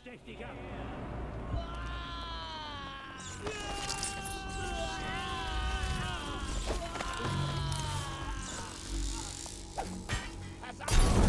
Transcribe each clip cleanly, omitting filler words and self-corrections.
stech dich ab. Pass auf!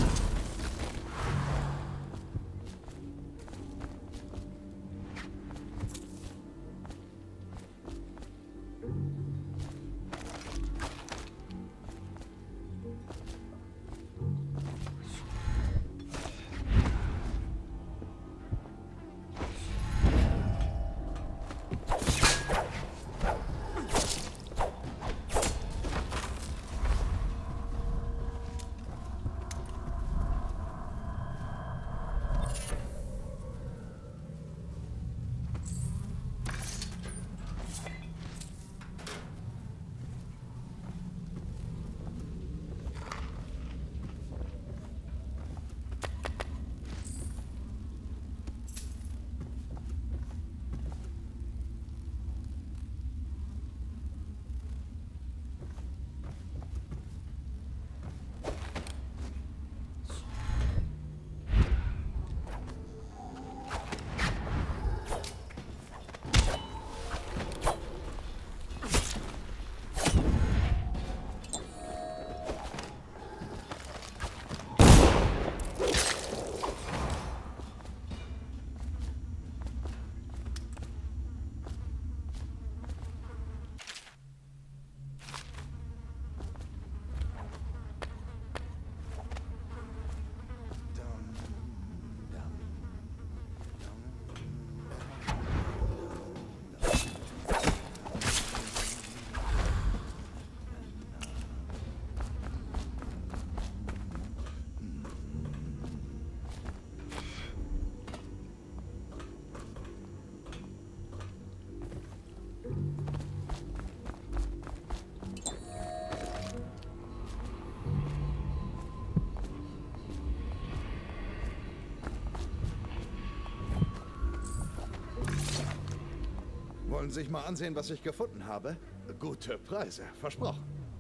Wollen Sie sich mal ansehen, was ich gefunden habe? Gute Preise, versprochen.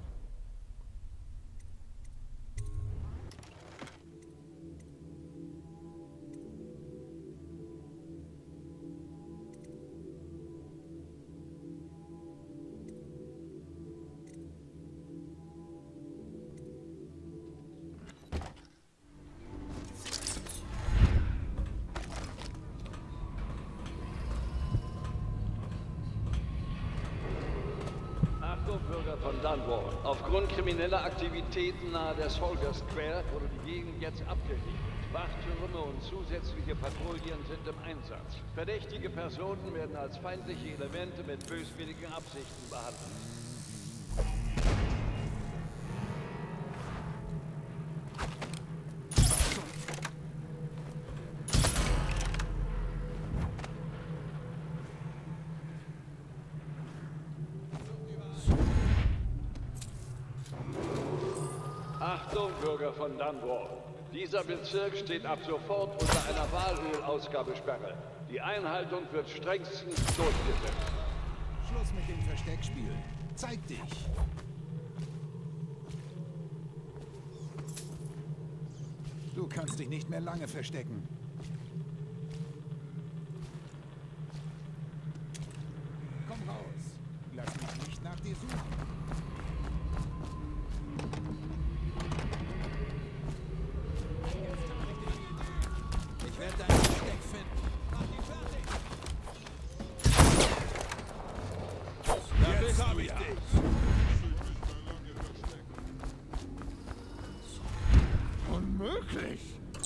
Bürger von Dunwall. Aufgrund krimineller Aktivitäten nahe der Soldier Square wurde die Gegend jetzt abgeriegelt. Wachtürme und zusätzliche Patrouillen sind im Einsatz. Verdächtige Personen werden als feindliche Elemente mit böswilligen Absichten behandelt. Achtung, Bürger von Dunwall. Dieser Bezirk steht ab sofort unter einer Walölausgabesperre. Die Einhaltung wird strengstens durchgesetzt. Schluss mit dem Versteckspiel. Zeig dich! Du kannst dich nicht mehr lange verstecken. Komm raus. Lass mich nicht nach dir suchen. Ich werde dein Versteck finden. Mach ihn fertig! Da bist du ja! Unmöglich!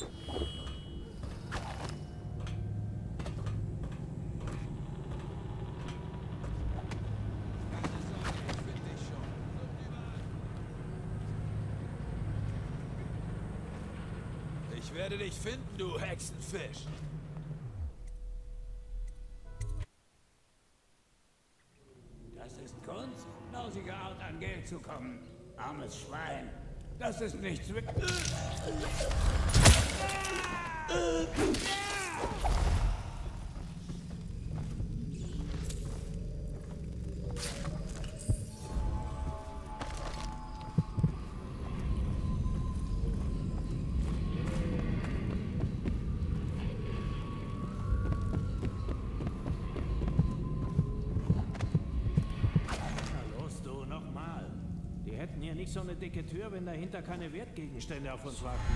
Ich werde dich finden, du Hexenfisch. Das ist Kunst, lausige Art an Geld zu kommen. Armes Schwein. Das ist nichts mit... nicht so eine dicke Tür, wenn dahinter keine Wertgegenstände auf uns warten.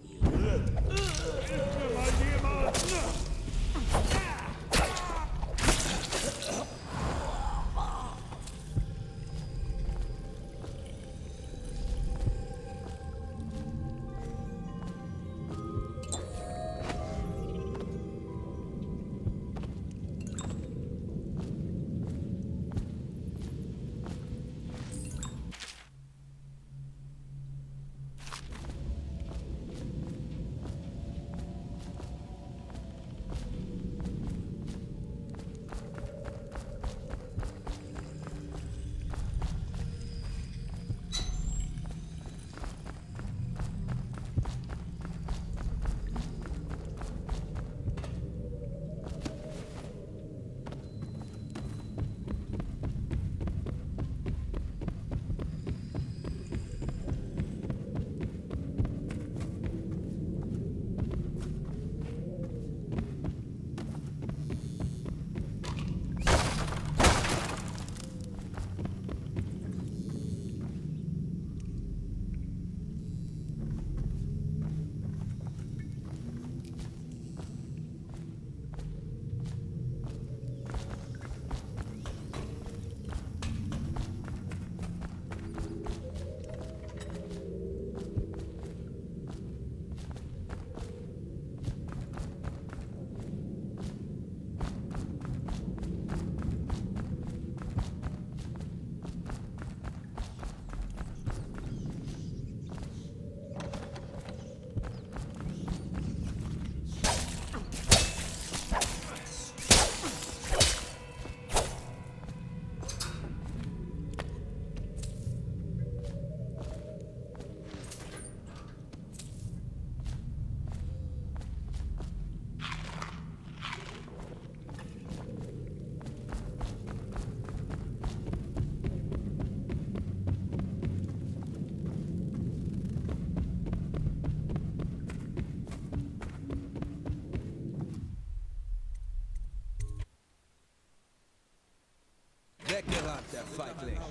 Weggerannt, der Feigling.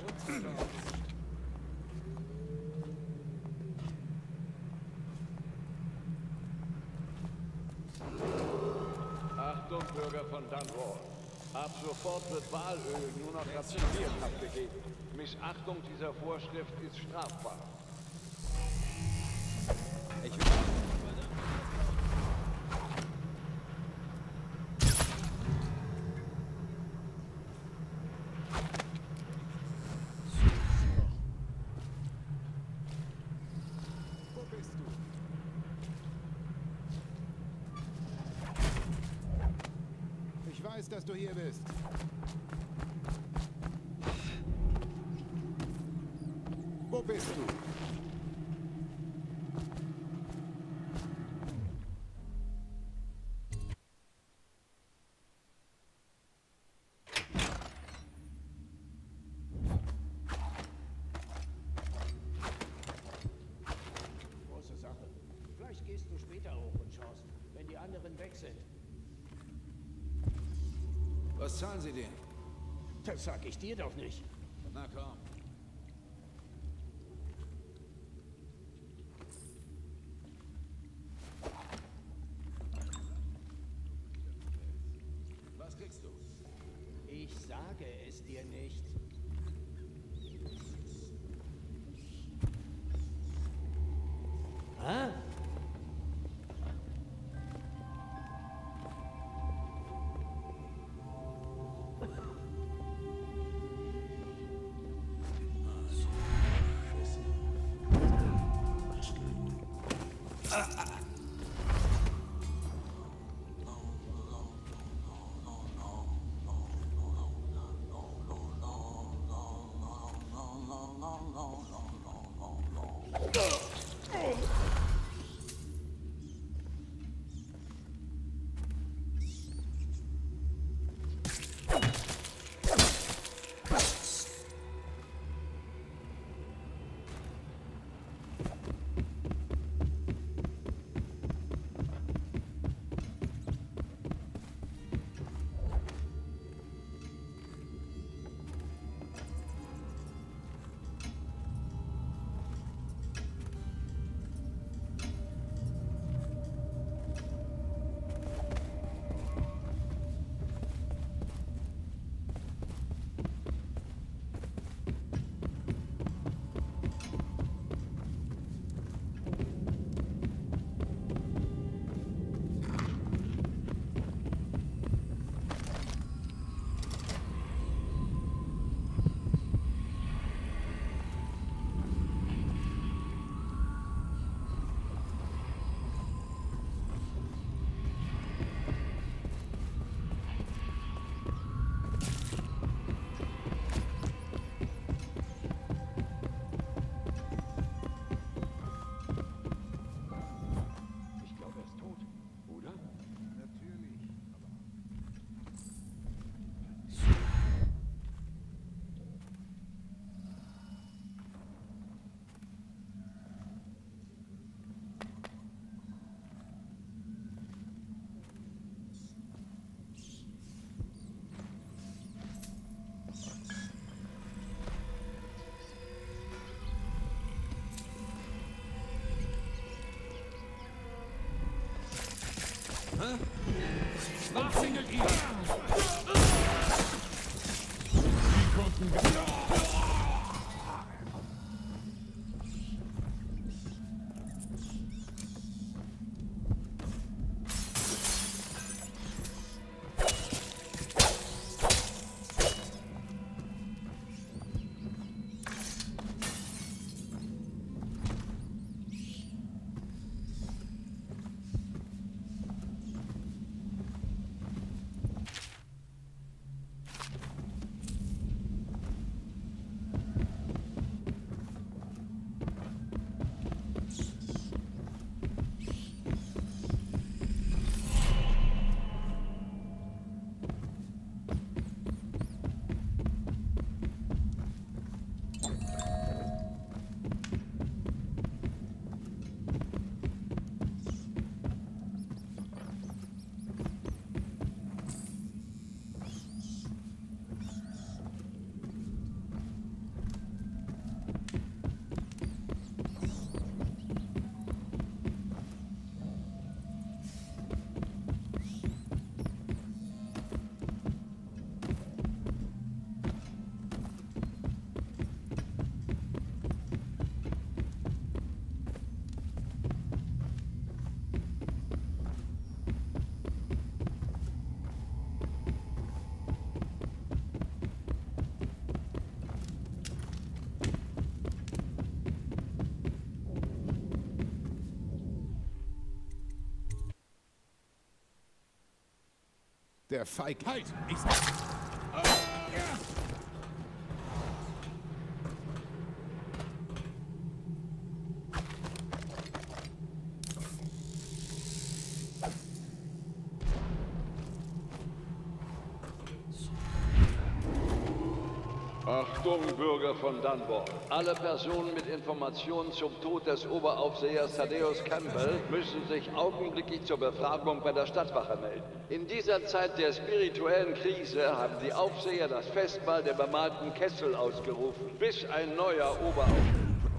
Achtung, Bürger von Dunwall. Ab sofort wird Walöl nur noch rationiert abgegeben. Missachtung dieser Vorschrift ist strafbar. Ich will... Ich weiß, dass du hier bist. Wo bist du? Große Sache. Vielleicht gehst du später hoch und schaust, wenn die anderen weg sind. Was zahlen Sie denen? Das sag ich dir doch nicht. Na komm. Was kriegst du? Ich sage es dir nicht. Hä? Umzingelt ihn! Der Feig... Halt! Achtung, Bürger von Dunwall. Alle Personen mit Informationen zum Tod des Oberaufsehers Thaddeus Campbell müssen sich augenblicklich zur Befragung bei der Stadtwache melden. In dieser Zeit der spirituellen Krise haben die Aufseher das Festmahl der bemalten Kessel ausgerufen, bis ein neuer Oberaufseher...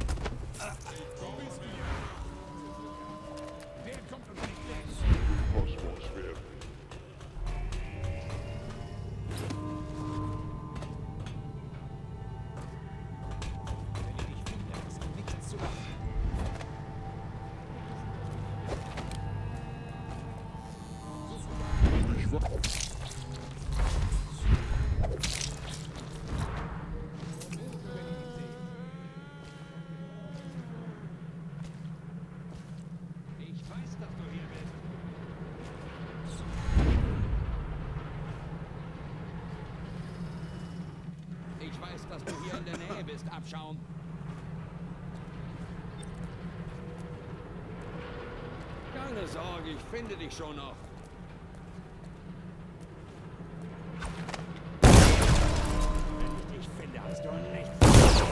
Ich weiß, dass du hier in der Nähe bist, Abschaum. Keine Sorge, ich finde dich schon noch. Wenn ich dich finde, hast du ein Licht.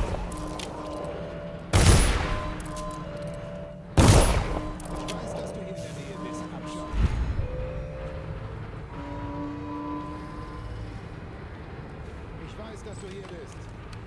Ich weiß, dass du hier in der Nähe bist, Abschaum. Ich weiß, dass du hier bist.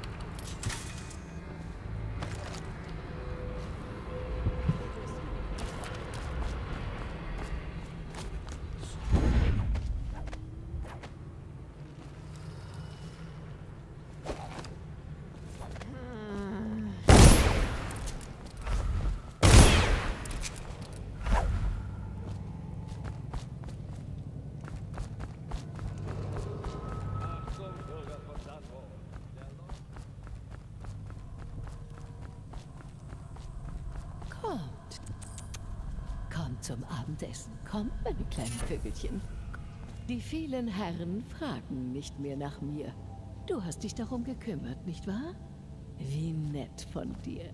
Achtung, Bürger von Dunwall. Kommt zum Abendessen. Kommt, meine kleinen Vögelchen. Die vielen Herren fragen nicht mehr nach mir. Du hast dich darum gekümmert, nicht wahr? Wie nett von dir.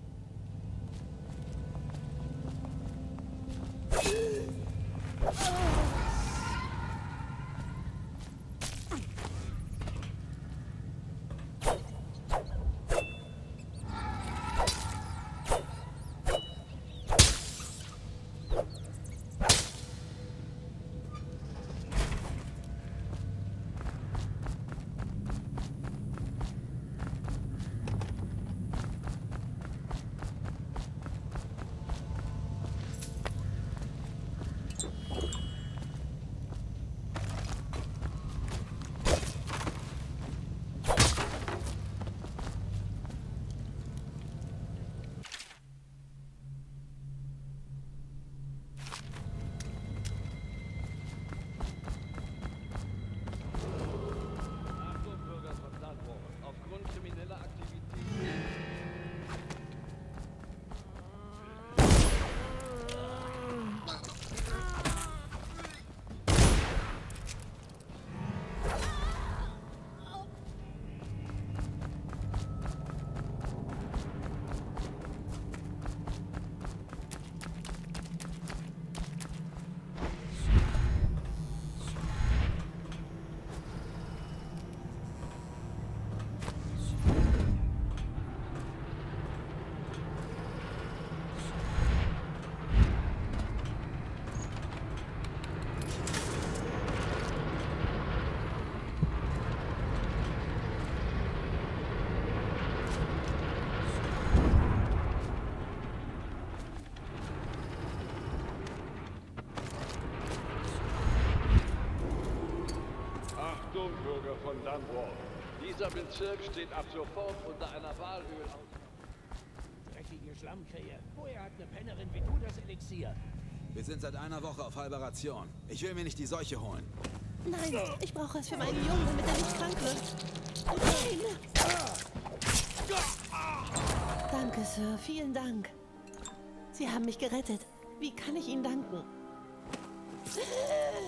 Bürger von Dunwall. Dieser Bezirk steht ab sofort unter einer Walöl. Dreckige Schlammkrähe. Woher hat eine Pennerin wie du das Elixier? Wir sind seit einer Woche auf halber Ration. Ich will mir nicht die Seuche holen. Nein, ich brauche es für meinen Jungen, damit er nicht krank wird. Oh nein! Danke, Sir. Vielen Dank. Sie haben mich gerettet. Wie kann ich Ihnen danken?